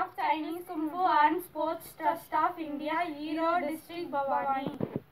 of Chinese Kung Fu and Sports Trust of India, Erode District, Bhavani.